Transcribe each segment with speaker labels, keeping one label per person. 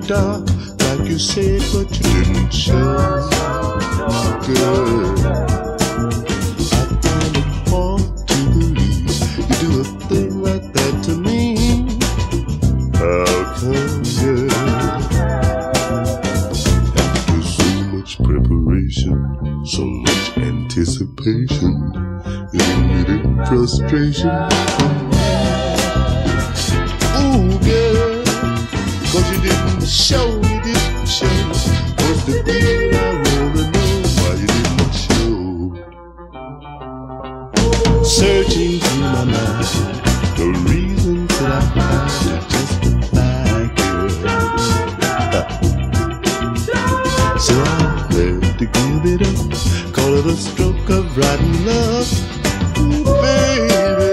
Speaker 1: dark like you said, but you didn't show. Girl, I find it hard to believe you do a thing like that to me. How come, girl? After so much preparation, so much anticipation, it ended in frustration. Ooh, girl, 'cause you didn't show, you didn't show. What's the deal? I wanna know why you didn't show. Searching through my mind, no reason could I find to justify, girl. So I had to give it up, call it a stroke of rotten love. Ooh, baby,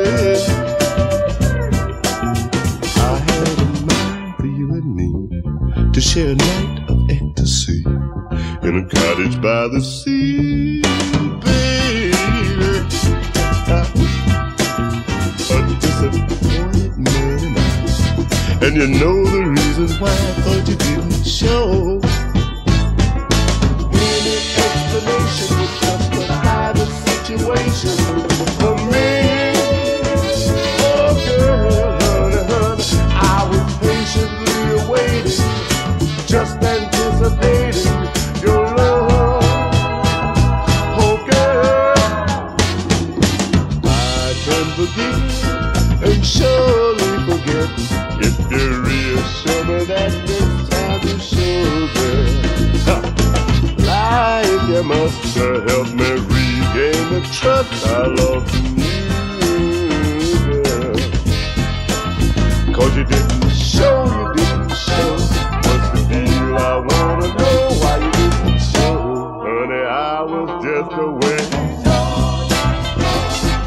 Speaker 1: I had a mind for you and me to share a night of ecstasy in a cottage by the sea, baby. A disappointed man am I, and you know the reason why I thought you didn't show. Any explanation would justify the situation for me. Oh girl, honey, honey, I was patiently awaiting, just anticipating your love. Oh girl, I can forgive and surely forget if you reassure me that this time you show, girl. Like you must help me regain the trust I lost in you, girl. 'Cause you didn't show, you didn't show. What's the deal? I wanna know why you didn't show. Honey, I was just waiting.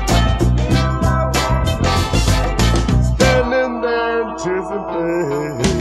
Speaker 1: Standing there anticipating.